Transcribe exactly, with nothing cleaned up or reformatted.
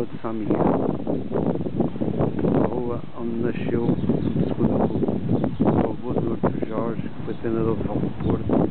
de São Miguel, a rua onde nasceu, segundo o avô do Artur Jorge, que foi treinador de futebol do Porto,